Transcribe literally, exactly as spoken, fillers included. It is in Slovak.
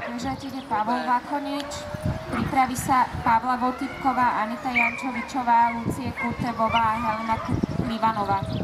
Bežať ide Pavol Vakonič, pripraví sa Pavla Votýpková, Anita Jančovičová, Lucie Kurtebová a Helena Klivanová.